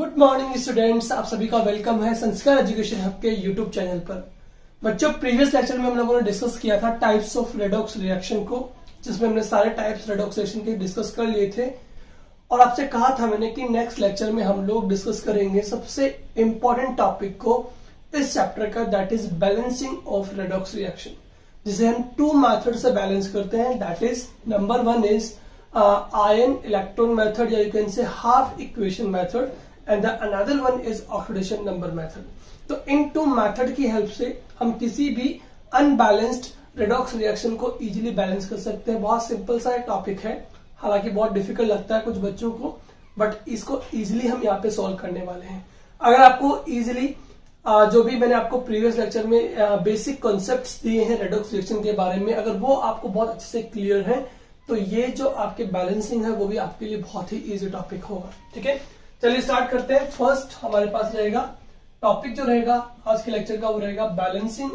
Good morning students, आप सभी का वेलकम है संस्कार एजुकेशन हब के यूट्यूब चैनल पर। बच्चों, प्रीवियस लेक्चर में हम लोगों ने डिस्कस किया था टाइप्स ऑफ रेडॉक्स रिएक्शन को, जिसमें हमने सारे टाइप्स रेडॉक्स रिएक्शन के डिस्कस कर लिए थे। और आपसे कहा था मैंने कि नेक्स्ट लेक्चर में हम लोग डिस्कस करेंगे सबसे इंपॉर्टेंट टॉपिक को इस चैप्टर का, that is balancing of redox reaction, जिसे हम टू मेथड से बैलेंस करते हैं। That is number one is ion electron method, या you can say half equation method, and the another one is oxidation number method. तो इन two method की help से हम किसी भी अनबैलेंस्ड रेडॉक्स रिएक्शन को इजीली बैलेंस कर सकते हैं। बहुत सिंपल सा टॉपिक है, हालांकि बहुत डिफिकल्ट लगता है कुछ बच्चों को, बट इसको इजीली हम यहाँ पे सॉल्व करने वाले हैं। अगर आपको इजीली जो भी मैंने आपको प्रीवियस लेक्चर में बेसिक कॉन्सेप्ट्स दिए हैं रेडॉक्स रिएक्शन के बारे में, अगर वो आपको बहुत अच्छे से क्लियर है तो ये जो आपके बैलेंसिंग है वो भी आपके लिए बहुत ही इजी टॉपिक होगा। ठीक है, चलिए स्टार्ट करते हैं। फर्स्ट हमारे पास रहेगा टॉपिक जो रहेगा आज के लेक्चर का, वो रहेगा बैलेंसिंग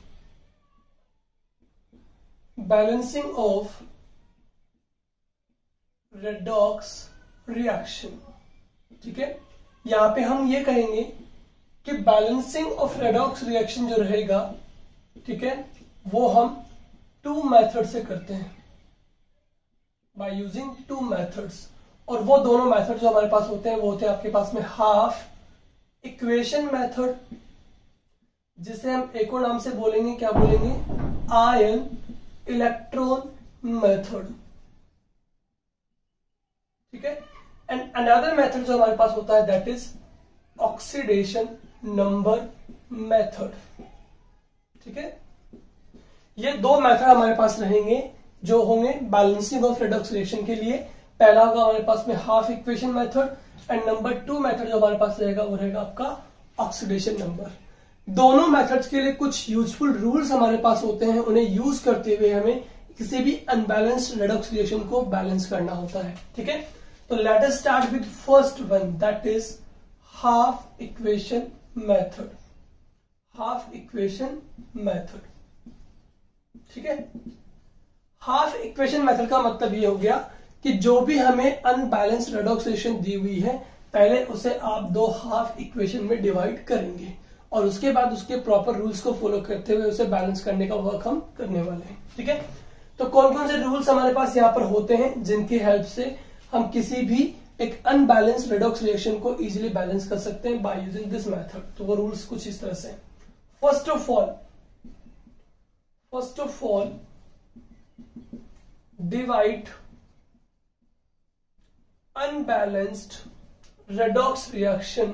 ऑफ रेडॉक्स रिएक्शन। ठीक है, यहां पे हम ये कहेंगे कि बैलेंसिंग ऑफ रेडॉक्स रिएक्शन जो रहेगा, ठीक है, वो हम टू मेथड से करते हैं, बाय यूजिंग टू मेथड्स। और वो दोनों मेथड जो हमारे पास होते हैं वो होते हैं आपके पास में हाफ इक्वेशन मेथड, जिसे हम एक और नाम से बोलेंगे, क्या बोलेंगे, आयन इलेक्ट्रॉन मेथड। ठीक है, एंड अनदर मेथड जो हमारे पास होता है that is oxidation number method. ठीक है, ये दो मेथड हमारे पास रहेंगे जो होंगे बैलेंसिंग ऑफ रेडॉक्स रिएक्शन के लिए। पहला होगा हमारे पास में half equation method, and number two method जो हमारे पास रहेगा वो रहेगा आपका ऑक्सीडेशन नंबर। दोनों मेथड्स के लिए कुछ यूजफुल रूल्स हमारे पास होते हैं, उन्हें यूज करते हुए हमें किसी भी अनबैलेंस्ड रेडॉक्स रिएक्शन को बैलेंस करना होता है। ठीक है, तो let us start with first one, that is half equation method. Half equation method, ठीक है, हाफ इक्वेशन मेथड का मतलब ये हो गया कि जो भी हमें अनबैलेंस्ड रेडॉक्स रिएक्शन दी हुई है, पहले उसे आप दो हाफ इक्वेशन में डिवाइड करेंगे और उसके बाद उसके प्रॉपर रूल्स को फॉलो करते हुए उसे बैलेंस करने का वर्क हम करने वाले हैं। ठीक है, तो कौन कौन से रूल्स हमारे पास यहाँ पर होते हैं जिनकी हेल्प से हम किसी भी एक अनबैलेंस्ड रेडॉक्स रिएक्शन को इजीली बैलेंस कर सकते हैं बाय यूजिंग दिस मेथड। तो वो रूल्स कुछ इस तरह से, first of all divide unbalanced redox reaction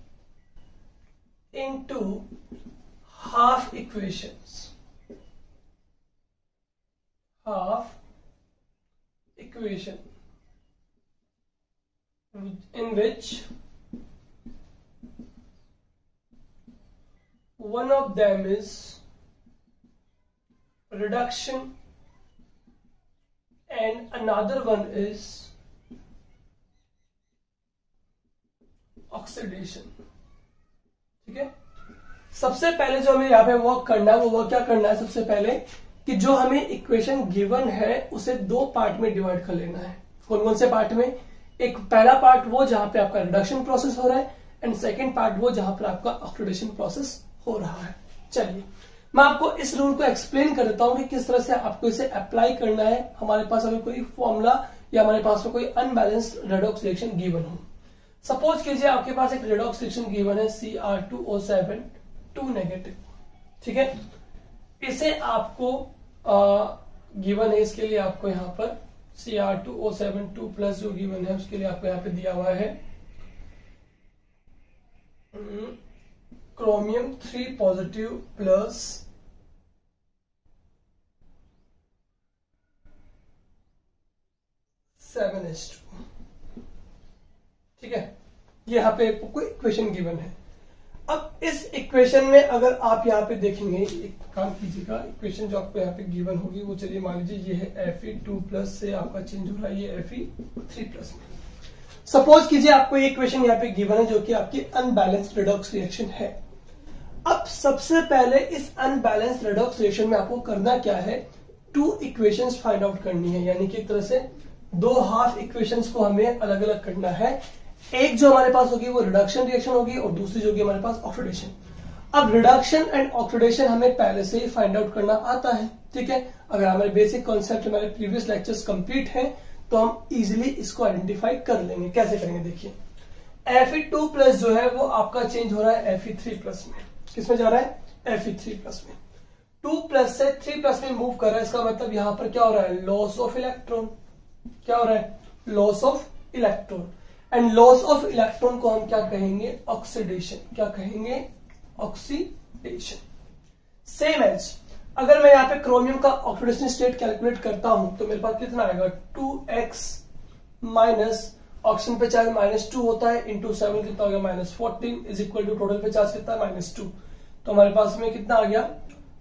into half equations. Half equation in which one of them is reduction and another one is oxidation. ठीक है, सबसे पहले जो हमें यहाँ पे वर्क करना है वो क्या करना है, सबसे पहले कि जो हमें इक्वेशन गिवन है उसे दो पार्ट में डिवाइड कर लेना है। कौन कौन से पार्ट में, एक पहला पार्ट वो जहां पे आपका रिडक्शन प्रोसेस हो रहा है, एंड सेकेंड पार्ट वो जहां पर आपका ऑक्सीडेशन प्रोसेस हो रहा है। चलिए मैं आपको इस रूल को एक्सप्लेन कर देता हूं कि किस तरह से आपको इसे अप्लाई करना है। हमारे पास अगर कोई फॉर्मूला या हमारे पास में कोई अनबैलेंस्ड रेडॉक्स रिएक्शन गिवन हो, सपोज कीजिए आपके पास एक रेडॉक्स रिएक्शन गिवन है Cr2O7 2 नेगेटिव। ठीक है, इसे आपको गिवन है, इसके लिए आपको यहाँ पर Cr2O7 2 प्लस जो गिवन है उसके लिए आपको यहाँ पे दिया हुआ है क्रोमियम 3 पॉजिटिव प्लस H2। ठीक है, ये यहाँ पे कोई इक्वेशन गिवन है। अब इस इक्वेशन में अगर आप यहाँ पे देखेंगे, एक काम कीजिएगा, इक्वेशन जो आपको यहाँ पे गिवन होगी वो चलिए मान लीजिए ये है Fe2 प्लस से आपका चेंज हो रहा है ये Fe3 प्लस में। सपोज कीजिए आपको ये इक्वेशन यहाँ पे गिवन है जो कि आपकी अनबैलेंस्ड रेडॉक्स रिएक्शन है। अब सबसे पहले इस अनबैलेंस्ड रेडॉक्स रिएक्शन में आपको करना क्या है, टू इक्वेशंस फाइंड आउट करनी है, यानी कि एक तरह से दो हाफ इक्वेशंस को हमें अलग अलग करना है एक जो हमारे पास होगी वो रिडक्शन रिएक्शन होगी और दूसरी जो होगी हमारे पास ऑक्सीडेशन। अब रिडक्शन एंड ऑक्सीडेशन हमें पहले से ही फाइंड आउट करना आता है, ठीक है। अगर हमारे बेसिक कॉन्सेप्ट हमारे प्रीवियस लेक्चर्स कंप्लीट हैं तो हम इजीली इसको आइडेंटिफाई कर लेंगे। कैसे करेंगे देखिए, Fe2+ जो है वो आपका चेंज हो रहा है Fe3+ में। किसमें जा रहा है? Fe3+ में। 2+ से 3+ में मूव कर रहा है, इसका मतलब यहां पर क्या हो रहा है? Loss of electron. क्या हो रहा है? Loss of electron. And loss of electron को हम क्या कहेंगे? ऑक्सीडेशन। क्या कहेंगे? ऑक्सीडेशन। सेम एज अगर मैं यहाँ पे क्रोमियम का ऑक्सीडेशन स्टेट कैलकुलेट करता हूं तो मेरे पास कितना आएगा? 2x माइनस ऑक्सीजन पे चार्ज -2 होता है इंटू 7 कितना हो गया? -14 इज इक्वल टू टोटल पे चार्ज कितना है? -2। तो हमारे पास में कितना आ गया?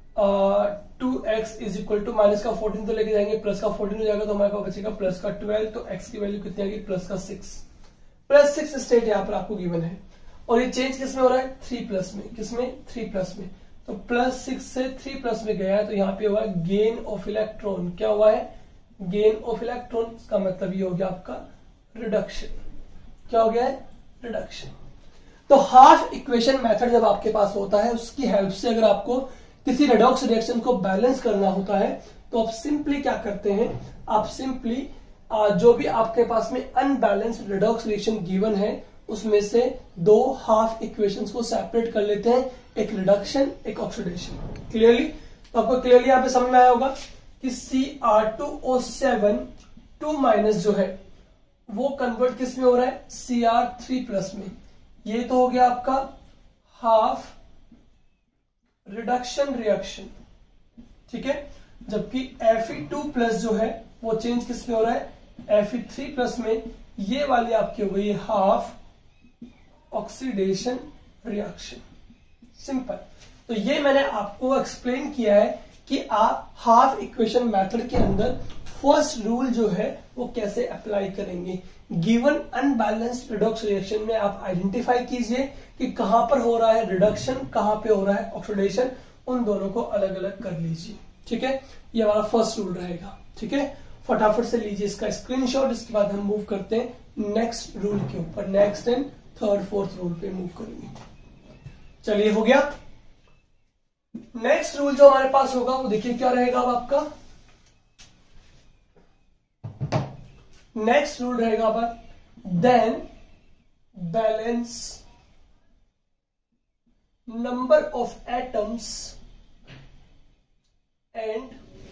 2x is equal to minus का 14 तो लेके जाएंगे, प्लस का 14 हो जाएगा तो हमारे पास बचेगा प्लस का 12। तो x की वैल्यू कितनी आएगी? +6 स्टेट यहाँ पर आपको गिवन है। और ये चेंज किसमें हो रहा है? 3+ में। किसमें? 3+ में। तो +6 से 3+ में गया है तो यहाँ पे हुआ गेन ऑफ इलेक्ट्रॉन। क्या हुआ है? Gain of electron. इसका मतलब ये हो गया आपका रिडक्शन। क्या हो गया है? रिडक्शन। तो हाफ इक्वेशन मेथड जब आपके पास होता है उसकी हेल्प से अगर आपको किसी रेडॉक्स रिएक्शन को बैलेंस करना होता है तो आप सिंपली क्या करते हैं? आप सिंपली जो भी आपके पास में अनबैलेंस्ड रेडॉक्स रिएक्शन गिवन है उसमें से दो हाफ इक्वेशंस को सेपरेट कर लेते हैं, एक रिडक्शन एक ऑक्सीडेशन। क्लियरली? तो आपको क्लियरली यहां पे समझ में आया होगा कि Cr2O7 2- जो है वो कन्वर्ट किस में हो रहा है? Cr3+ में। ये तो हो गया आपका हाफ रिडक्शन रिएक्शन, ठीक है। जबकि Fe2+ जो है वो चेंज किस में हो रहा है? Fe3+ में। ये वाली आपकी हो गई हाफ ऑक्सीडेशन रिएक्शन। सिंपल। तो ये मैंने आपको एक्सप्लेन किया है कि आप हाफ इक्वेशन मेथड के अंदर फर्स्ट रूल जो है वो कैसे अप्लाई करेंगे। गिवन अनबैलेंस्ड रिडॉक्स रिएक्शन में आप आइडेंटिफाई कीजिए कि कहां पर हो रहा है रिडक्शन, कहां पे हो रहा है ऑक्सीडेशन, उन दोनों को अलग अलग कर लीजिए, ठीक है। ये हमारा फर्स्ट रूल रहेगा, ठीक है। फटाफट से लीजिए इसका स्क्रीनशॉट। इसके बाद हम मूव करते हैं नेक्स्ट रूल के ऊपर। Next and third fourth rule पे मूव करेंगे। चलिए, हो गया। नेक्स्ट रूल जो हमारे पास होगा वो देखिए क्या रहेगा अब आपका। नेक्स्ट रूल रहेगा अब, then balance number of atoms and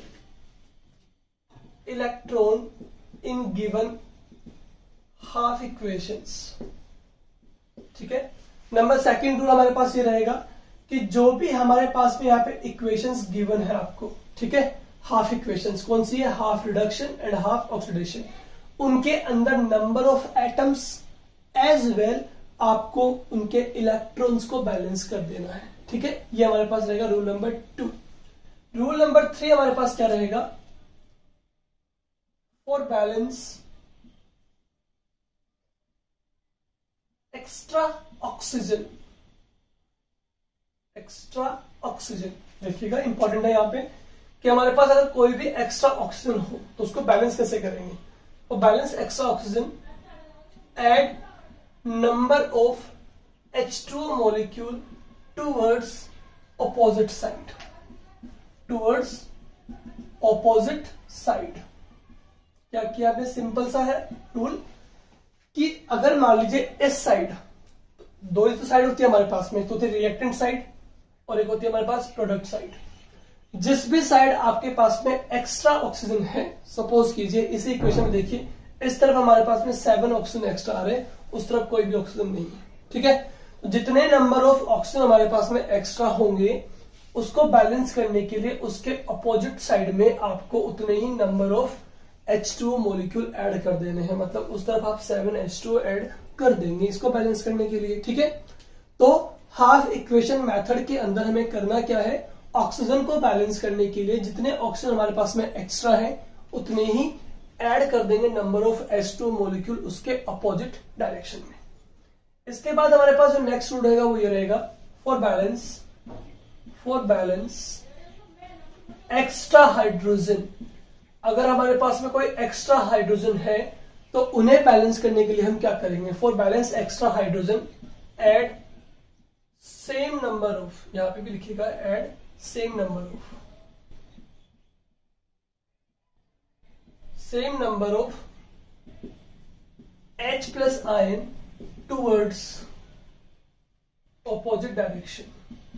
electron in given half equations, ठीक है। नंबर सेकंड रूल हमारे पास ये रहेगा कि जो भी हमारे पास में यहाँ पे इक्वेशंस गिवन है आपको, ठीक है, हाफ इक्वेशंस कौन सी है? Half reduction and half oxidation. उनके अंदर number of atoms as well आपको उनके इलेक्ट्रॉन्स को बैलेंस कर देना है, ठीक है। ये हमारे पास रहेगा रूल नंबर 2। रूल नंबर 3 हमारे पास क्या रहेगा? For balance extra oxygen. Extra oxygen देखिएगा, इंपॉर्टेंट है यहां पे कि हमारे पास अगर कोई भी एक्स्ट्रा ऑक्सीजन हो तो उसको बैलेंस कैसे करेंगे? और balance extra oxygen, add number of H2O molecule towards opposite side. Towards opposite side. क्या किया आपने? सिंपल सा है रूल कि अगर मान लीजिए इस साइड, दो ही तो साइड होती है हमारे पास में, तो होती है रिएक्टेंट साइड और एक होती है हमारे पास प्रोडक्ट साइड। जिस भी साइड आपके पास में एक्स्ट्रा ऑक्सीजन है, सपोज कीजिए इसी इक्वेशन में देखिए, इस तरफ हमारे पास में 7 ऑक्सीजन एक्स्ट्रा आ रहे हैं, उस तरफ कोई भी ऑक्सीजन नहीं है, ठीक है। तो जितने नंबर ऑफ ऑक्सीजन हमारे पास में एक्स्ट्रा होंगे उसको बैलेंस करने के लिए उसके अपोजिट साइड में आपको उतने ही number of H2O molecule add कर देने हैं। मतलब उस तरफ आप 7 H2O ऐड कर देंगे इसको बैलेंस करने के लिए, ठीक है। तो हाफ इक्वेशन मेथड के अंदर हमें करना क्या है? ऑक्सीजन को बैलेंस करने के लिए जितने ऑक्सीजन हमारे पास में एक्स्ट्रा है उतने ही ऐड कर देंगे नंबर ऑफ H2O मॉलिक्यूल उसके अपोजिट डायरेक्शन में। इसके बाद हमारे पास जो नेक्स्ट रूल रहेगा वो ये रहेगा, फॉर बैलेंस एक्स्ट्रा हाइड्रोजन। अगर हमारे पास में कोई एक्स्ट्रा हाइड्रोजन है तो उन्हें बैलेंस करने के लिए हम क्या करेंगे, for balance extra hydrogen add same number of, यहां पे भी लिखिएगा add same number of H plus ion towards opposite direction,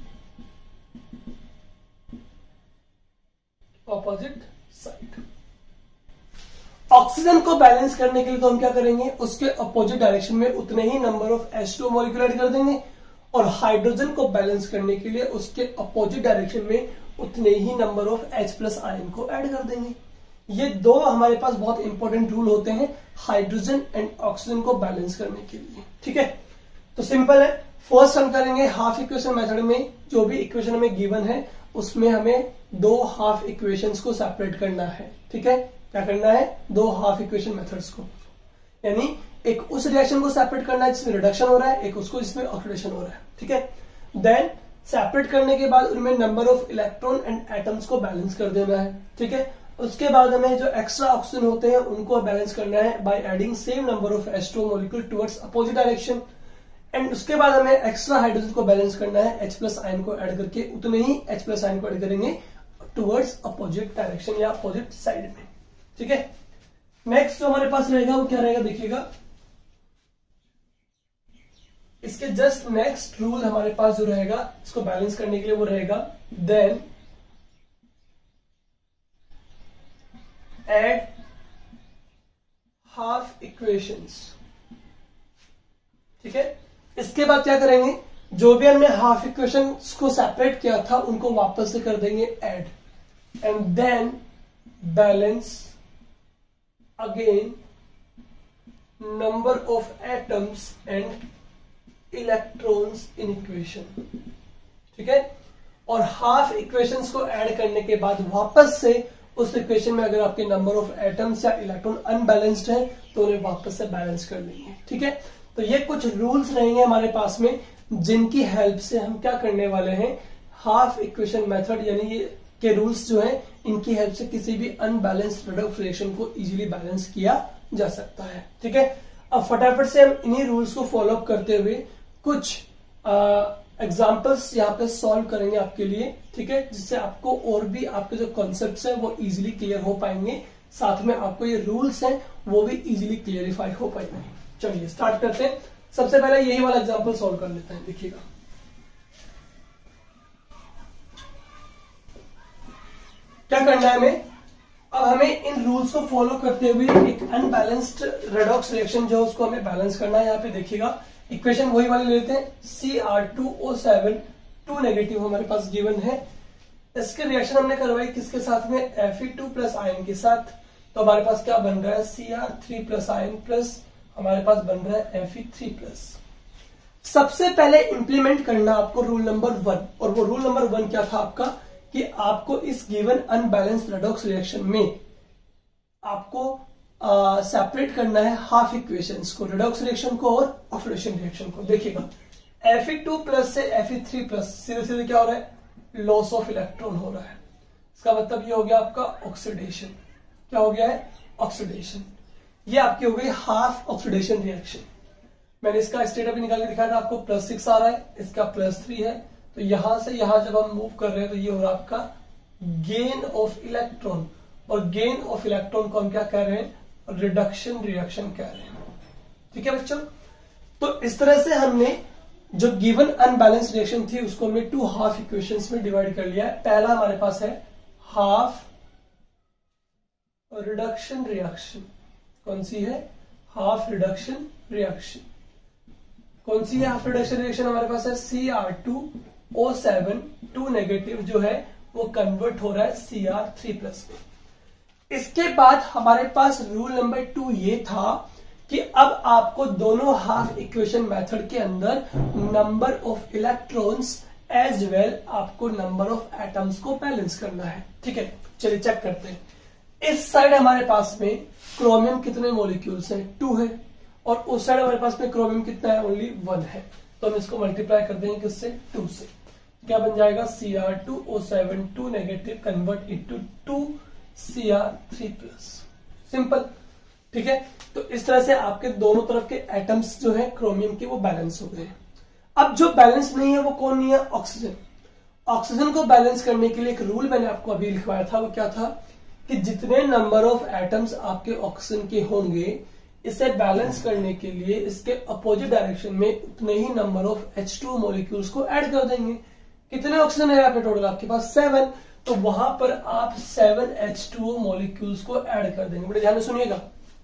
opposite side। Oxygen को बैलेंस करने के लिए तो हम क्या करेंगे, उसके अपोजिट डायरेक्शन में उतने ही number of H2 molecule add कर देंगे, और हाइड्रोजन को बैलेंस करने के लिए उसके अपोजिट डायरेक्शन में उतने ही number of H plus ion को ऐड कर देंगे। ये दो हमारे पास बहुत इंपॉर्टेंट रूल होते हैं हाइड्रोजन एंड ऑक्सीजन को बैलेंस करने के लिए, ठीक है। तो सिंपल है, फर्स्ट हम करेंगे हाफ इक्वेशन मेथड में, जो भी इक्वेशन हमें गिवन है उसमें हमें दो हाफ इक्वेशंस को सेपरेट करना है, ठीक है। क्या करना है, दो हाफ इक्वेशन मेथड्स को, यानी एक उस रिएक्शन को सेपरेट करना है जिसमें रिडक्शन हो रहा है, एक उसको जिसमें ऑक्सीडेशन हो रहा है, ठीक है। देन सेपरेट करने के बाद उनमें number of electron and atoms को बैलेंस कर देना है, ठीक है। उसके बाद हमें जो एक्स्ट्रा ऑक्सीजन होते हैं उनको बैलेंस करना है by adding same number of H2 molecule towards opposite direction, and उसके बाद हमें एक्स्ट्रा हाइड्रोजन को बैलेंस करना है H प्लस आयन को ऐड करके, उतने ही H प्लस आयन को ऐड करेंगे टुवर्ड्स अपोजिट डायरेक्शन या अपोजिट साइड में, ठीक है। नेक्स्ट जो हमारे पास रहेगा वो क्या रहेगा, देखिएगा इसके जस्ट नेक्स्ट रूल हमारे पास जो रहेगा इसको बैलेंस करने के लिए वो रहेगा देन एड हाफ इक्वेशंस, ठीक है। इसके बाद क्या करेंगे, जो भी हमने हाफ इक्वेशंस को सेपरेट किया था उनको वापस से कर देंगे add, and then balance again number of atoms and electrons in equation, ठीक है। और हाफ इक्वेशंस को ऐड करने के बाद वापस से उस इक्वेशन में अगर आपके नंबर ऑफ एटम्स या इलेक्ट्रॉन अनबैलेंस्ड है तो उन्हें वापस से बैलेंस कर लेंगे, ठीक है। तो ये कुछ रूल्स रहेंगे हमारे पास में जिनकी हेल्प से हम क्या करने वाले हैं, हाफ इक्वेशन मेथड यानी ये के रूल्स जो है इनकी हेल्प से किसी भी अनबैलेंस्ड रिडक्स रिएक्शन को इजीली बैलेंस किया जा सकता है, ठीक है। अब फटाफट से हम इन्हीं रूल्स को फॉलो अप करते हुए कुछ एग्जाम्पल्स यहाँ पे सॉल्व करेंगे आपके लिए, ठीक है, जिससे आपको और भी आपके जो कॉन्सेप्ट्स हैं वो इजीली क्लियर हो पाएंगे, साथ में आपको ये रूल्स हैं वो भी इजीली क्लियरिफाई हो पाएंगे। चलिए स्टार्ट करते हैं। सबसे पहले यही वाला एग्जाम्पल सॉल्व कर लेते हैं, देखिएगा क्या करना है हमें। अब हमें इन रूल्स को फॉलो करते हुए एक अनबैलेंस्ड रेडॉक्स रिएक्शन जो उसको हमें बैलेंस करना है। यहाँ पे देखिएगा इक्वेशन वही वाली लेते हैं, Cr2O7 2 नेगेटिव हमारे पास गिवन है। इसके रिएक्शन हमने करवाई किसके साथ में, Fe2 प्लस आयन के साथ। तो हमारे पास क्या बन रहा है, Cr3 प्लस आयन प्लस हमारे पास बन रहा है Fe3 प्लस। सबसे पहले इंप्लीमेंट करना आपको रूल नंबर 1, और वो रूल नंबर 1 क्या था आपका कि आपको इस गिवन अनबैलेंस्ड रेडॉक्स रिएक्शन में आपको सेपरेट करना है हाफ इक्वेशंस को, रेडॉक्स रिएक्शन को और ऑक्सीडेशन रिएक्शन को। देखिएगा Fe2 प्लस से Fe3 प्लस सीधे सीधे क्या हो रहा है, लॉस ऑफ इलेक्ट्रॉन हो रहा है। इसका मतलब ये हो गया आपका ऑक्सीडेशन। क्या हो गया है, ऑक्सीडेशन। ये आपकी हो गई हाफ ऑक्सीडेशन रिएक्शन। मैंने इसका स्टेट अभी निकाल के दिखाया था आपको, +6 आ रहा है, इसका +3 है। तो यहां से यहां जब हम मूव कर रहे हैं तो ये हो रहा है आपका गेन ऑफ इलेक्ट्रॉन, और गेन ऑफ इलेक्ट्रॉन को हम क्या कह रहे हैं, रिडक्शन रिएक्शन कह रहे हैं, ठीक है बच्चों। तो इस तरह से हमने जो गिवन अनबैलेंस रिएक्शन थी उसको हमने 2 हाफ इक्वेशंस में डिवाइड कर लिया है। पहला हमारे पास है हाफ रिडक्शन रिएक्शन, कौन सी है, हाफ रिडक्शन रिएक्शन। कौन सी है हाफ रिडक्शन रिएक्शन, हमारे पास है Cr2O7 2 नेगेटिव जो है वो कन्वर्ट हो रहा है Cr3 प्लस में। इसके बाद हमारे पास रूल नंबर 2 ये था कि अब आपको दोनों हाफ इक्वेशन मेथड के अंदर number of electrons as well आपको नंबर ऑफ एटम्स को बैलेंस करना है, ठीक है। चलिए चेक करते हैं। इस साइड हमारे पास में क्रोमियम कितने मॉलिक्यूल्स हैं, 2 है, और उस साइड हमारे पास में क्रोमियम कितना है, ओनली 1 है। तो हम इसको मल्टीप्लाई कर देंगे किससे, 2 से। क्या बन जाएगा, Cr2O7 2 negative convert into 2 Cr3 plus, simple, ठीक है। तो इस तरह से आपके दोनों तरफ के एटम्स जो है क्रोमियम के वो बैलेंस हो गए। अब जो बैलेंस नहीं है वो कौन नहीं है? ऑक्सीजन। ऑक्सीजन को बैलेंस करने के लिए एक रूल मैंने आपको अभी लिखवाया था, वो क्या था कि जितने नंबर ऑफ एटम्स आपके ऑक्सीजन के होंगे, इसे बैलेंस करने के लिए इसके अपोजिट डायरेक्शन में उतने ही नंबर ऑफ H2 मॉलिक्यूल्स को ऐड कर देंगे। कितने ऑक्सीजन है आपके टोटल? आपके पास 7, तो वहां पर आप 7 H2O मॉलिक्यूल्स को ऐड कर देंगे। बड़े ध्यान से सुनिएगा,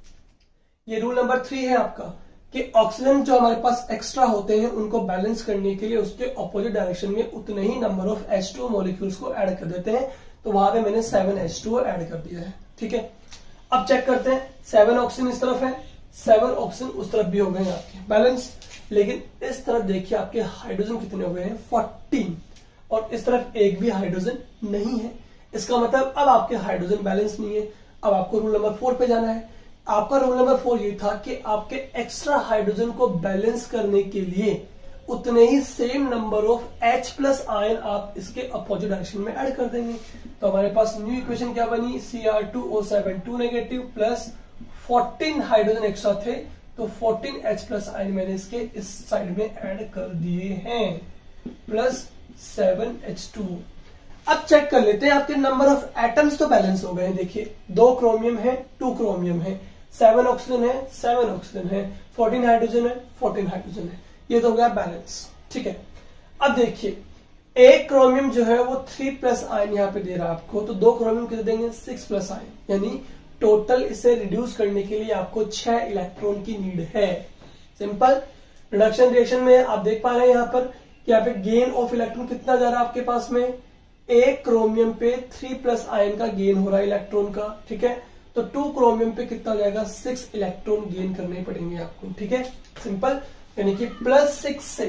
ये रूल नंबर 3 है आपका कि ऑक्सीजन जो हमारे पास एक्स्ट्रा होते हैं उनको बैलेंस करने के लिए उसके ऑपोजिट डायरेक्शन में उतने ही नंबर ऑफ H2O मॉलिक्यूल्स को ऐड कर देते हैं। तो वहां पे मैंने 7 H2O ऐड कर दिया है। ठीक है, अब चेक करते हैं। 7 ऑक्सीजन इस तरफ है, 7 ऑक्सीजन उस तरफ भी हो गए आपके बैलेंस। लेकिन इस तरफ देखिए आपके हाइड्रोजन कितने हो गए हैं? 14, और इस तरफ एक भी हाइड्रोजन नहीं है। इसका मतलब अब आपके हाइड्रोजन बैलेंस नहीं है। अब आपको रूल नंबर 4 पे जाना है। आपका रूल नंबर 4 ये था कि आपके एक्स्ट्रा हाइड्रोजन को बैलेंस करने के लिए उतने ही same number of H plus ion आप इसके अपोजिट डायरेक्शन में ऐड कर देंगे। तो हमारे पास न्यू इक्वेशन क्या बनी? Cr2O7 2 negative plus 14 hydrogen extra थे, तो 14 H प्लस आयन मैंने इसके इस साइड में ऐड कर दिए हैं, प्लस 7 H2। अब चेक कर लेते हैं आपके नंबर ऑफ एटम्स तो बैलेंस हो गए हैं। देखिए 2 क्रोमियम है, 2 क्रोमियम है, 7 ऑक्सीजन है, 7 ऑक्सीजन है, 14 हाइड्रोजन है, 14 हाइड्रोजन है। ये तो हो गया बैलेंस। ठीक है, अब देखिए एक क्रोमियम जो है वो 3 प्लस आयन यहाँ पे दे रहा है आपको, तो 2 क्रोमियम कितने देंगे? 6 प्लस आयन, यानी टोटल इसे रिड्यूस करने के लिए आपको 6 इलेक्ट्रॉन की नीड है। सिंपल रिडक्शन रिएक्शन में आप देख पा रहे हैं यहाँ पर कि यहाँ पे गेन ऑफ इलेक्ट्रॉन कितना जा रहा है आपके पास में? एक क्रोमियम पे 3 प्लस आयन का गेन हो रहा है इलेक्ट्रॉन का। ठीक है, तो 2 क्रोमियम पे कितना जाएगा? 6 इलेक्ट्रॉन गेन करने पड़ेंगे आपको। ठीक है, सिंपल, यानी कि +6 से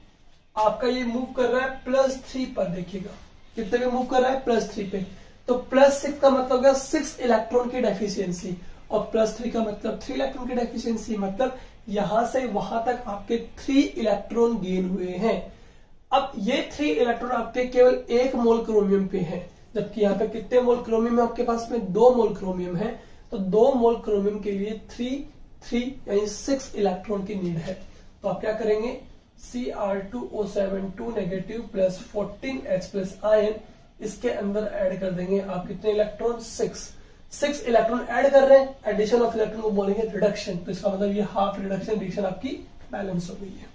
आपका ये मूव कर रहा है +3 पर। देखिएगा कितने पे मूव कर रहा है? +3 पे। तो +6 का मतलब क्या? 6 इलेक्ट्रॉन की डेफिशिएंसी, और +3 का मतलब 3 इलेक्ट्रॉन की डेफिशिएंसी। मतलब यहां से वहां तक आपके 3 इलेक्ट्रॉन गेन हुए हैं। अब ये 3 इलेक्ट्रॉन आपके केवल 1 मोल क्रोमियम पे है, जबकि यहाँ पे कितने मोल क्रोमियम है आपके पास में? 2 मोल क्रोमियम है। तो 2 मोल क्रोमियम के लिए 3 यानी 6 इलेक्ट्रॉन की नीड है। तो आप क्या करेंगे? Cr2O7 2 negative plus 14 H plus ion इसके अंदर ऐड कर देंगे आप कितने इलेक्ट्रॉन? 6 इलेक्ट्रॉन ऐड कर रहे हैं। एडिशन ऑफ इलेक्ट्रॉन को बोलेंगे रिडक्शन। तो इसका मतलब ये हाफ रिडक्शन रिएक्शन आपकी बैलेंस हो गई है।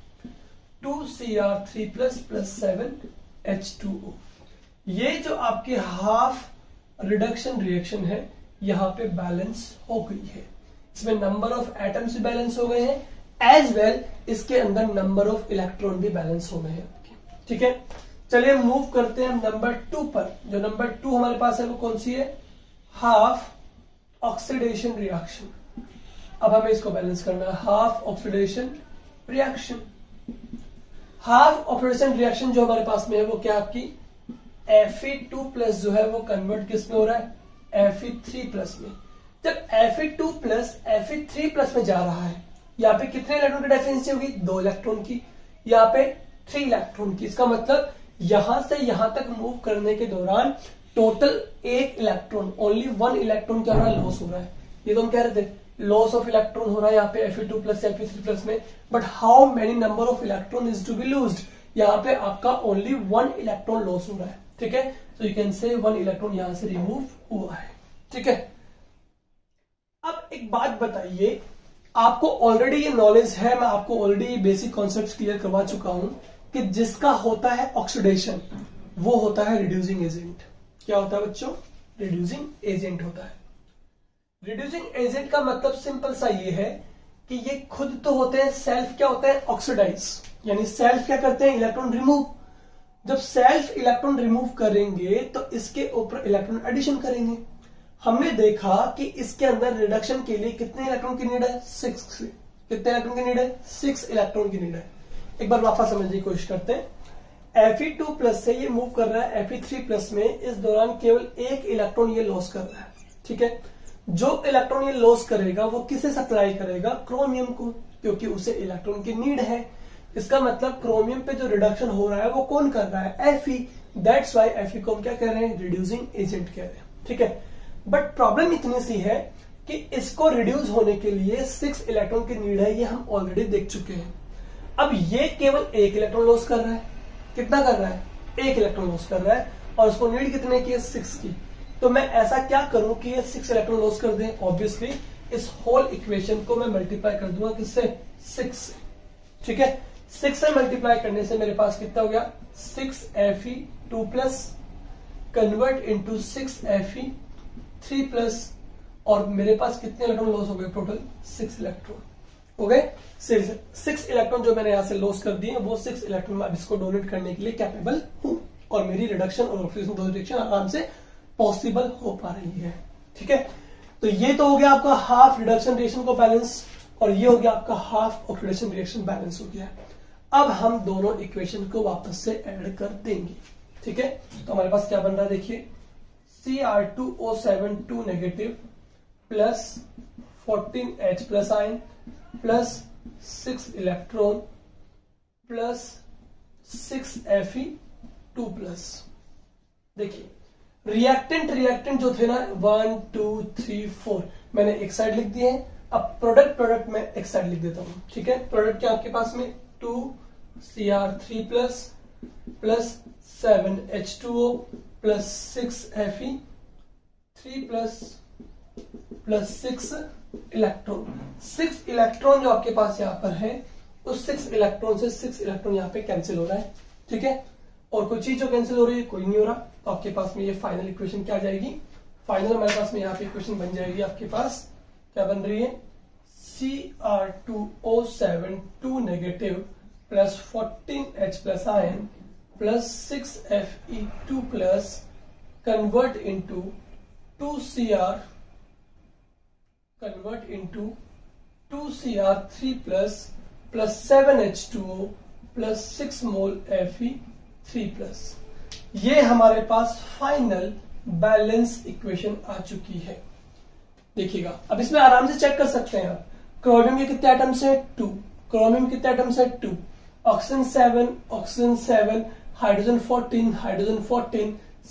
2Cr3 plus 7 H2O। ये जो आपकी हाफ रिडक्शन रिएक्शन है यहां पे बैलेंस हो गई है। इसमें नंबर ऑफ एटम्स भी बैलेंस हो गए हैं, एज वेल इसके अंदर नंबर ऑफ इलेक्ट्रॉन भी बैलेंस हो गए हैं आपके। ठीक है, चलिए मूव करते हैं नंबर 2 पर। जो नंबर 2 हमारे पास है वो कौन सी है? Half oxidation reaction. अब हमें इसको बैलेंस करना है। Half oxidation reaction. Half oxidation reaction जो हमारे पास में है वो क्या आपकी Fe2 प्लस जो है वो कन्वर्ट किस में हो रहा है? Fe3 प्लस में। जब Fe2 प्लस Fe3 प्लस में जा रहा है, यहाँ पे कितने इलेक्ट्रॉन की डेफिशिएंसी होगी? 2 इलेक्ट्रॉन की। यहाँ पे 3 इलेक्ट्रॉन की। इसका मतलब यहां से यहां तक मूव करने के दौरान टोटल 1 इलेक्ट्रॉन, ओनली 1 इलेक्ट्रॉन क्या हो रहा है? लॉस हो रहा है। ये तो हम कह रहे थे लॉस ऑफ इलेक्ट्रॉन हो रहा है यहाँ पे Fe2 प्लस Fe3 प्लस में। But how many number of electron is to be loosed? यहाँ पे आपका ओनली 1 इलेक्ट्रॉन लॉस हो रहा है। ठीक है, तो यू कैन से 1 इलेक्ट्रॉन यहां से रिमूव हुआ है। ठीक है, अब एक बात बताइए, आपको ऑलरेडी ये नॉलेज है, मैं आपको ऑलरेडी बेसिक कॉन्सेप्ट्स क्लियर करवा चुका हूं कि जिसका होता है ऑक्सीडेशन वो होता है रिड्यूसिंग एजेंट। क्या होता है बच्चों? रिड्यूसिंग एजेंट होता है। रिड्यूसिंग एजेंट का मतलब सिंपल सा ये है कि ये खुद तो होते हैं सेल्फ क्या होता है? ऑक्सीडाइज, यानी सेल्फ क्या करते हैं? Electron remove. जब सेल्फ इलेक्ट्रॉन रिमूव करेंगे तो इसके ऊपर इलेक्ट्रॉन एडिशन करेंगे। हमने देखा कि इसके अंदर रिडक्शन के लिए कितने इलेक्ट्रॉन की नीड है? 6। कितने इलेक्ट्रॉन की नीड है? 6 इलेक्ट्रॉन की नीड है। एक बार वापस समझने की कोशिश करते हैं। Fe2 प्लस से ये मूव कर रहा है Fe3 प्लस में, इस दौरान केवल 1 इलेक्ट्रॉन ये लॉस कर रहा है। ठीक है, जो इलेक्ट्रॉन ये लॉस करेगा वो किसे सप्लाई करेगा? क्रोमियम को, क्योंकि उसे इलेक्ट्रॉन की नीड है। इसका मतलब क्रोमियम पे जो रिडक्शन हो रहा है वो कौन कर रहा है? Fe। दैट्स वाई Fe को हम क्या कह रहे हैं? रिड्यूसिंग एजेंट कह रहे हैं। ठीक है, बट प्रॉब्लम इतनी सी है कि इसको रिड्यूस होने के लिए 6 इलेक्ट्रॉन की नीड है, ये हम ऑलरेडी देख चुके हैं। अब ये केवल 1 इलेक्ट्रॉन लॉस कर रहा है। कितना कर रहा है? 1 इलेक्ट्रॉन लॉस कर रहा है, और उसको नीड कितने की है? 6 की। तो मैं ऐसा क्या करूं कि ये 6 इलेक्ट्रॉन लॉस कर दे? ऑब्वियसली इस होल इक्वेशन को मैं मल्टीप्लाई कर दूंगा किससे? 6 से। ठीक है, 6 से मल्टीप्लाई करने से मेरे पास कितना हो गया? 6Fe2+ कन्वर्ट इंटू 6Fe3+, और मेरे पास कितने इलेक्ट्रॉन लॉस हो गए? टोटल 6 इलेक्ट्रॉन हो गए। 6 इलेक्ट्रॉन जो मैंने यहां से लॉस कर दिए, वो 6 इलेक्ट्रॉन अब इसको डोनेट करने के लिए कैपेबल हूं, और मेरी रिडक्शन और ऑक्सीजन रिडक्शन आराम से पॉसिबल हो पा रही है। ठीक है, तो ये तो हो गया आपका हाफ रिडक्शन रिएक्शन को बैलेंस, और ये हो गया आपका हाफ ऑक्सीडेशन रिएक्शन बैलेंस हो गया। अब हम दोनों इक्वेशन को वापस से ऐड कर देंगे। ठीक है, तो हमारे पास क्या बन रहा है? देखिए, Cr2O7 2 negative plus 14H plus ion plus 6 electron plus 6Fe2+। देखिए, रिएक्टेंट जो थे ना 1 2 3 4 मैंने एक साइड लिख दिए हैं। अब प्रोडक्ट में एक साइड लिख देता हूं। ठीक है, प्रोडक्ट क्या आपके पास में? 2Cr3+ plus 7H2O plus 6Fe3+ plus 6 electron. 6 electron जो आपके पास यहां पर है, उस 6 इलेक्ट्रॉन से 6 इलेक्ट्रॉन यहां पे कैंसिल हो रहा है। ठीक है, और कोई चीज जो कैंसिल हो रही है? कोई नहीं हो रहा। तो आपके पास में ये फाइनल इक्वेशन क्या आ जाएगी? फाइनल हमारे पास में यहाँ पे इक्वेशन बन जाएगी। आपके पास क्या बन रही है? Cr2O7 2 negative plus 14H plus ion plus 6Fe2+ convert into 2Cr3+ plus 7H2O plus 6 mole Fe3+। ये हमारे पास फाइनल बैलेंस इक्वेशन आ चुकी है। देखिएगा, अब इसमें आराम से चेक कर सकते हैं आप। क्रोमियम के कितने एटम्स है? 2। क्रोमियम कितने एटम्स है? 2। ऑक्सीजन 7, हाइड्रोजन 14,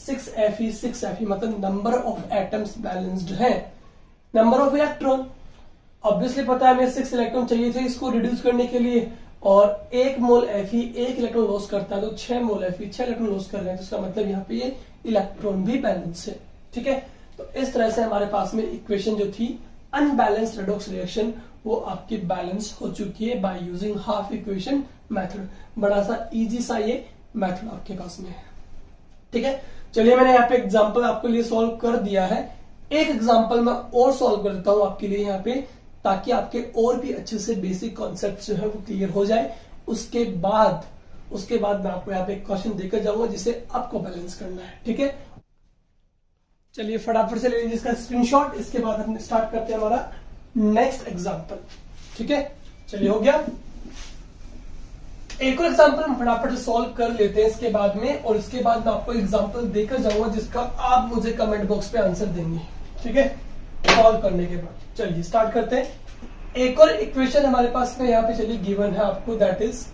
6Fe मतलब नंबर ऑफ एटम्स बैलेंस्ड है। नंबर ऑफ इलेक्ट्रॉन ऑब्वियसली पता है, हमें 6 इलेक्ट्रॉन चाहिए थे इसको रिड्यूस करने के लिए, और 1 मोल Fe 1 इलेक्ट्रॉन लॉस करता है, तो 6 मोल Fe 6 इलेक्ट्रॉन लॉस कर रहे हैं। तो इसका मतलब यहाँ पे ये इलेक्ट्रॉन भी बैलेंस है। ठीक है, तो इस तरह से हमारे पास में इक्वेशन जो थी अनबैलेंस्ड रेडॉक्स रिएक्शन, वो आपकी बैलेंस हो चुकी है by using half equation method. बड़ा सा इजी सा ये मेथड आपके पास में है। ठीक है, चलिए मैंने यहाँ पे एग्जांपल आपके लिए सॉल्व कर दिया है। एक एग्जांपल मैं और सॉल्व कर देता हूं आपके लिए यहाँ पे, ताकि आपके और भी अच्छे से बेसिक कॉन्सेप्ट जो है वो क्लियर हो जाए। उसके बाद मैं आपको यहाँ पे एक क्वेश्चन देकर जाऊंगा जिसे आपको बैलेंस करना है। ठीक है, चलिए फटाफट से ले लीजिए इसका स्क्रीनशॉट। इसके बाद हम स्टार्ट करते हैं हमारा नेक्स्ट एग्जांपल। ठीक है, चलिए हो गया। एक और एग्जांपल हम फटाफट से सॉल्व कर लेते हैं इसके बाद में, और इसके बाद मैं आपको एग्जांपल देकर जाऊंगा जिसका आप मुझे कमेंट बॉक्स पे आंसर देंगे। ठीक है, सॉल्व करने के बाद चलिए स्टार्ट करते हैं। एक और इक्वेशन हमारे पास में यहाँ पे चलिए गिवन है आपको, दैट इज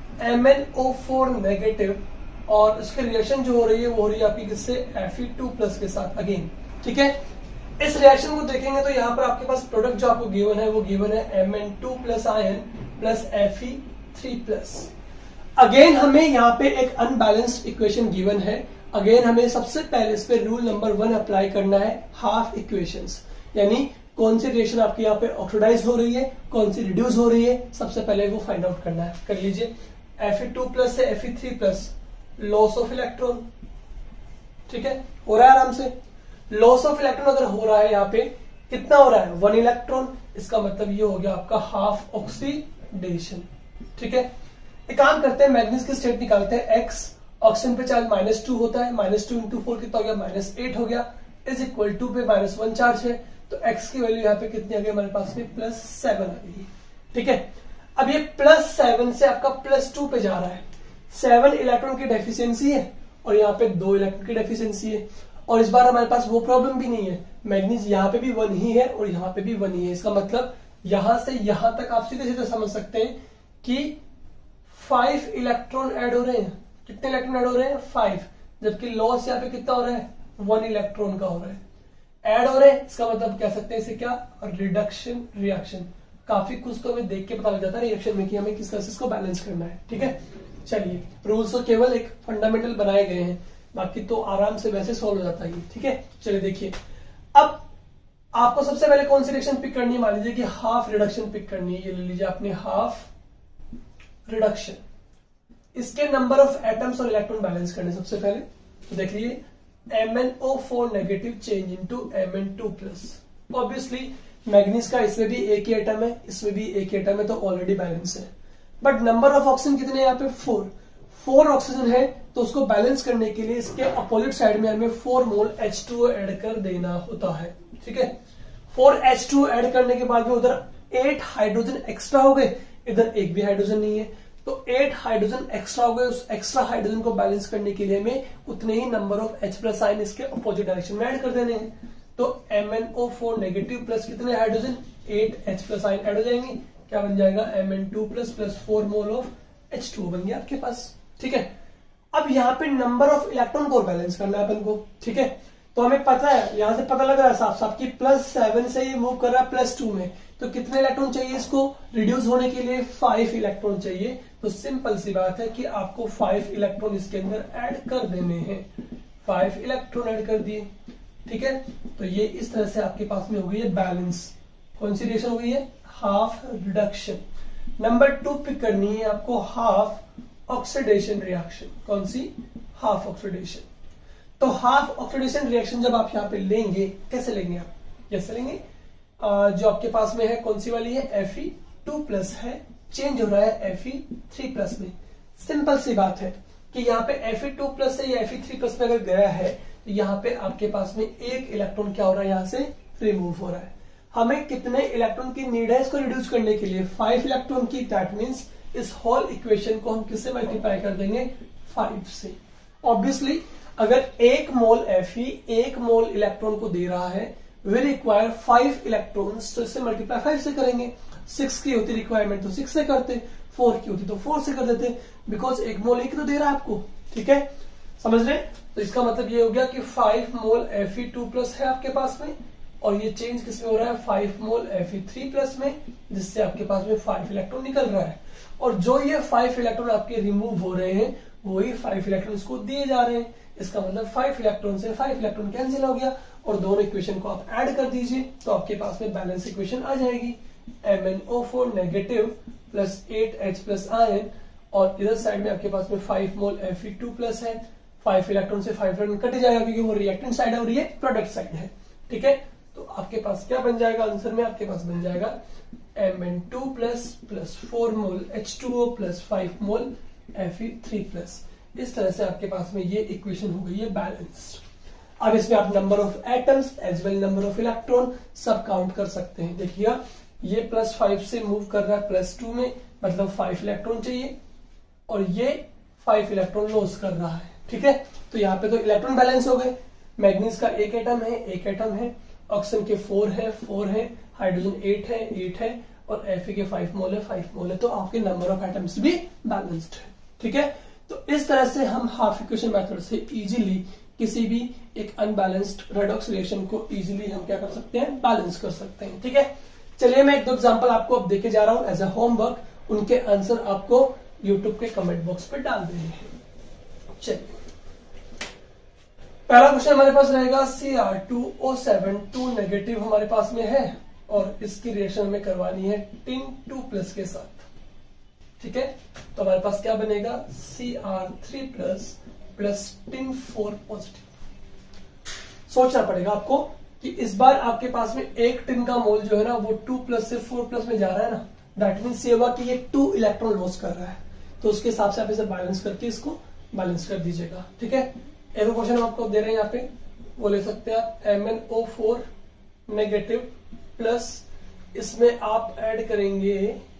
MnO4 नेगेटिव, और उसके रिएक्शन जो हो रही है वो हो रही है आपकी किससे? Fe2+ के साथ अगेन। ठीक है, इस रिएक्शन को देखेंगे तो यहाँ पर आपके पास प्रोडक्ट जो आपको गिवन है वो गिवन है Mn2+ ion plus Fe3+। Again हमें यहाँ पे एक अनबैलेंस्ड इक्वेशन गिवन है। अगेन हमें सबसे पहले इस पे रूल नंबर 1 अप्लाई करना है, हाफ इक्वेशंस, यानी कौन सी रिएक्शन आपकी यहाँ पे ऑक्सीडाइज हो रही है, कौन सी रिड्यूस हो रही है, सबसे पहले वो फाइंड आउट करना है। कर लीजिए, Fe2+ से Fe3+, लॉस ऑफ इलेक्ट्रॉन। ठीक है, हो रहा है आराम से। लॉस ऑफ इलेक्ट्रॉन अगर हो रहा है यहाँ पे कितना हो रहा है? 1 इलेक्ट्रॉन। इसका मतलब ये हो गया आपका हाफ ऑक्सीडेशन। ठीक है, एक काम करते हैं, मैग्नीज की स्टेट निकालते हैं। x ऑक्सीजन पे चार्ज -2 होता है, -2 इंटू 4 कितना हो गया? -8 हो गया, इज इक्वल टू पे -1 चार्ज है, तो x की वैल्यू यहाँ पे कितनी आ गई हमारे पास में? +7 आ गई। ठीक है, अब ये +7 से आपका +2 पे जा रहा है। 7 इलेक्ट्रॉन की डेफिशिएंसी है और यहाँ पे 2 इलेक्ट्रॉन की डेफिशिएंसी है, और इस बार हमारे पास वो प्रॉब्लम भी नहीं है। मैग्नीज यहाँ पे भी 1 ही है और यहाँ पे भी 1 ही है। इसका मतलब यहां से यहां तक आप सीधे सीधे समझ सकते हैं कि 5 इलेक्ट्रॉन ऐड हो रहे हैं। कितने इलेक्ट्रॉन ऐड हो रहे हैं? 5, जबकि लॉस यहाँ पे कितना हो रहा है? 1 इलेक्ट्रॉन का हो रहा है। ऐड हो रहे हैं, इसका मतलब कह सकते हैं इसे क्या, रिडक्शन रिएक्शन। काफी कुछ तो हमें देख के पता लग जाता है रिएक्शन में कि हमें किस तरह से इसको बैलेंस करना है। ठीक है, चलिए रूल्स तो केवल एक फंडामेंटल बनाए गए हैं, बाकी तो आराम से वैसे सॉल्व हो जाता है। ठीक है, चलिए देखिए, अब आपको सबसे पहले कौन सी रिएक्शन पिक करनी है, मान लीजिए कि हाफ रिडक्शन पिक करनी है। ये ले लीजिए आपने हाफ रिडक्शन, इसके नंबर ऑफ एटम्स और इलेक्ट्रॉन बैलेंस करने सबसे पहले। तो देख लीजिए MnO4 negative change into Mn2 plus. Obviously manganese का इसमें भी एक ही एटम है, इसमें भी एक ही एटम है, तो ऑलरेडी बैलेंस है। बट नंबर ऑफ ऑक्सीजन कितने हैं यहाँ पे, 4 ऑक्सीजन है, तो उसको बैलेंस करने के लिए इसके अपोजिट साइड में हमें 4 मोल H2O ऐड कर देना होता है। ठीक है, 4 H2O ऐड करने के बाद में उधर 8 हाइड्रोजन एक्स्ट्रा हो गए, इधर एक भी हाइड्रोजन नहीं है, तो 8 हाइड्रोजन एक्स्ट्रा हो गए। उस एक्स्ट्रा हाइड्रोजन को बैलेंस करने के लिए हमें उतने ही नंबर ऑफ H+ आयन इसके अपोजिट डायरेक्शन में ऐड कर देने हैं। तो MnO4 नेगेटिव प्लस कितने हाइड्रोजन, 8 H+ आयन ऐड हो जाएंगे, क्या बन जाएगा Mn2 plus 4 mole of H2O बन गया आपके पास। ठीक है, अब यहाँ पे नंबर ऑफ इलेक्ट्रॉन को बैलेंस करना है अपन को। ठीक है, तो हमें पता है, यहां से पता लग रहा है साफ साफ कि +7 से ये मूव कर रहा है +2 में, तो कितने इलेक्ट्रॉन चाहिए इसको रिड्यूस होने के लिए, 5 इलेक्ट्रॉन चाहिए। तो सिंपल सी बात है कि आपको 5 इलेक्ट्रॉन इसके अंदर ऐड कर देने हैं। 5 इलेक्ट्रॉन ऐड कर दिए। ठीक है, तो ये इस तरह से आपके पास में हो गई है बैलेंस। कौन सी रिएक्शन हो गई है, हाफ रिडक्शन। नंबर 2 पिक करनी है आपको, हाफ ऑक्सीडेशन रिएक्शन। कौन सी, हाफ ऑक्सीडेशन। तो हाफ ऑक्सीडेशन रिएक्शन जब आप यहाँ पे लेंगे, कैसे लेंगे आप, कैसे लेंगे, जो आपके पास में है कौन सी वाली है, Fe2+ है, चेंज हो रहा है Fe3+ में। सिंपल सी बात है कि यहाँ पे Fe2+ से या Fe3+ में अगर गया है, तो यहाँ पे आपके पास में एक इलेक्ट्रॉन क्या हो रहा है, यहाँ से रिमूव हो रहा है। हमें कितने इलेक्ट्रॉन की नीड है इसको रिड्यूस करने के लिए, 5 इलेक्ट्रॉन की। दैट मीन्स इस होल इक्वेशन को हम किससे मल्टीप्लाई कर देंगे, 5 से। ऑब्वियसली अगर 1 मोल Fe 1 मोल इलेक्ट्रॉन को दे रहा है, वी रिक्वायर 5 इलेक्ट्रॉन्स, तो इससे मल्टीप्लाई 5 से करेंगे। 6 की होती रिक्वायरमेंट तो 6 से करते, 4 की होती तो 4 से कर देते, बिकॉज 1 मोल 1 तो दे रहा है आपको। ठीक है, समझ रहे, तो इसका मतलब ये हो गया कि 5 मोल Fe2+ है आपके पास में, और ये चेंज किसमें हो रहा है, 5 मोल Fe3+ में, जिससे आपके पास में 5 इलेक्ट्रॉन निकल रहा है। और जो ये 5 इलेक्ट्रॉन आपके रिमूव हो रहे हैं, वही 5 इलेक्ट्रॉन इसको दिए जा रहे हैं। इसका मतलब 5 इलेक्ट्रॉन से 5 इलेक्ट्रॉन कैंसिल हो गया, और दोनों इक्वेशन को आप ऐड कर दीजिए, तो आपके पास में बैलेंस इक्वेशन आ जाएगी। MnO4 negative plus 8 H+ ion, और इधर साइड में आपके पास में 5 मोल Fe2+ है। 5 इलेक्ट्रॉन से 5 इलेक्ट्रॉन कट जाएगा, क्योंकि वो रिएक्टेंट साइड है और ये प्रोडक्ट साइड है। ठीक है, तो आपके पास क्या बन जाएगा, आंसर में आपके पास बन जाएगा Mn2 प्लस 4 मोल H2O प्लस 5 मोल Fe3+। इस तरह से आपके पास में ये इक्वेशन हो गई है बैलेंस्ड। अब इसमें आप number of atoms as well number of electron सब काउंट कर सकते हैं। देखिए ये +5 से मूव कर रहा है +2 में, मतलब 5 इलेक्ट्रॉन चाहिए, और ये 5 इलेक्ट्रॉन लॉस कर रहा है। ठीक है, तो यहाँ पे तो इलेक्ट्रॉन बैलेंस हो गए। मैग्नीज का एक एटम है, ऑक्सीजन के 4 है, हाइड्रोजन 8 है, और Fe के 5 मोल है, 5 मोल है, तो आपके नंबर ऑफ एटम्स भी बैलेंस्ड है। ठीक है, तो इस तरह से हम हाफ इक्वेशन मेथड से इजीली किसी भी एक अनबैलेंस्ड रेडॉक्स रिएक्शन को इजीली हम क्या कर सकते हैं, बैलेंस कर सकते हैं। ठीक है, चलिए मैं 1-2 एग्जांपल आपको अब देके जा रहा हूं एज ए होमवर्क। उनके आंसर आपको यूट्यूब के कमेंट बॉक्स पे डाल देने हैं। चलिए, पहला क्वेश्चन हमारे पास रहेगा Cr2O7 2 नेगेटिव हमारे पास में है, और इसकी रिएक्शन हमें करवानी है टिन 2+ के साथ। ठीक है, तो हमारे पास क्या बनेगा, Cr3+ प्लस टिन 4+। सोचना पड़ेगा आपको कि इस बार आपके पास में एक टिन का मोल जो है ना, वो 2+ से 4+ में जा रहा है ना। दैट मीन्स ये होगा कि ये 2 इलेक्ट्रॉन लॉस कर रहा है, तो उसके हिसाब से आप इसे बैलेंस करके इसको बैलेंस कर दीजिएगा। ठीक है, एक क्वेश्चन हम आपको दे रहे हैं यहाँ पे, वो ले सकते हैं आप MnO4 नेगेटिव प्लस, इसमें आप ऐड करेंगे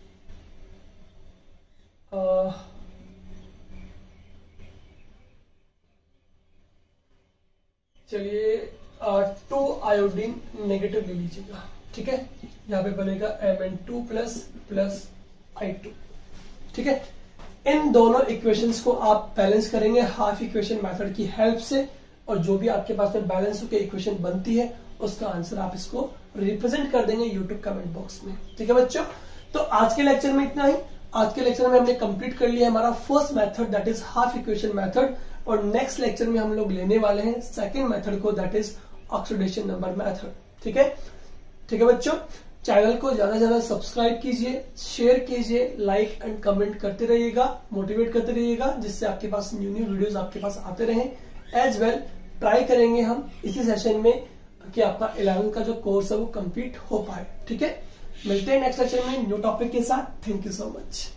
चलिए 2 आयोडीन नेगेटिव ले लीजिएगा। ठीक है, यहाँ पे बनेगा Mn2 प्लस I2। ठीक है, इन दोनों इक्वेशंस को आप बैलेंस करेंगे हाफ इक्वेशन मेथड की हेल्प से, और जो भी आपके पास में बैलेंस होकर इक्वेशन बनती है उसका आंसर आप इसको रिप्रेजेंट कर देंगे यूट्यूब कमेंट बॉक्स में। ठीक है बच्चों, तो आज के लेक्चर में इतना ही। आज के लेक्चर में हमने कंप्लीट कर लिया हमारा first method that is half equation method, और नेक्स्ट लेक्चर में हम लोग लेने वाले हैं सेकंड मेथड को that is oxidation number method. ठीक है बच्चों, चैनल को ज्यादा से ज्यादा सब्सक्राइब कीजिए, शेयर कीजिए, लाइक एंड कमेंट करते रहिएगा, मोटिवेट करते रहिएगा, जिससे आपके पास न्यू वीडियोस आपके पास आते रहें। एज वेल ट्राई करेंगे हम इसी सेशन में कि आपका 11th का जो कोर्स है वो कंप्लीट हो पाए। ठीक है, मिलते हैं नेक्स्ट लेक्चर में न्यू टॉपिक के साथ। Thank you so much.